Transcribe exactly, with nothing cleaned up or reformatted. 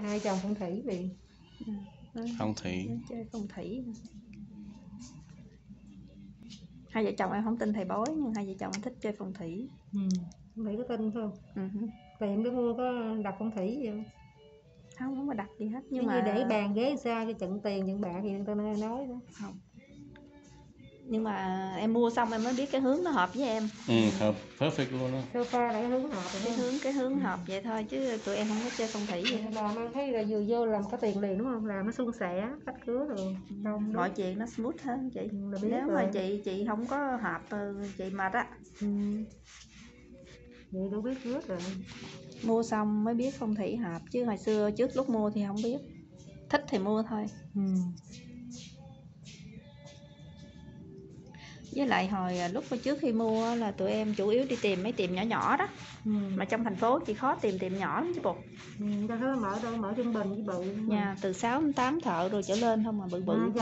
hai chồng phong thủy liền. Ừ. Phong thủy. Chơi phong thủy. Hai vợ chồng em không tin thầy bói nhưng hai vợ chồng thích chơi phong thủy. Ừ. Phong thủy có tin phải không? Ừ. Tiền cái mua có đặt phong thủy gì không? Không, không có đặt gì hết. Nhưng Giống mà như để bàn ghế xa cái trận tiền trận bạc gì người ta nói đó. Không. Nhưng mà em mua xong em mới biết cái hướng nó hợp với em. Ừ, hợp perfect luôn đó. Sofa là cái hướng hợp rồi đó. Cái hướng cái hướng hợp vậy thôi chứ tụi em không có chơi phong thủy vậy. Làm ăn thấy là vừa vô làm có tiền liền đúng không? Làm nó suôn sẻ, khách cửa rồi. Không, mọi chuyện nó smooth hơn chị. Ừ, nếu rồi. mà chị chị không có hợp chị mệt á. Ừ. Vậy đâu biết trước rồi. Mua xong mới biết phong thủy hợp chứ hồi xưa trước lúc mua thì không biết, thích thì mua thôi. Ừ. Với lại hồi lúc trước khi mua là tụi em chủ yếu đi tìm mấy tiệm nhỏ nhỏ đó. Ừ. Mà trong thành phố chỉ khó tìm tiệm nhỏ lắm chứ bộ. Ừ, ta thấy mở đâu mở trung bình với bự. Nha, từ sáu đến tám thợ rồi trở lên không mà bự bự. À,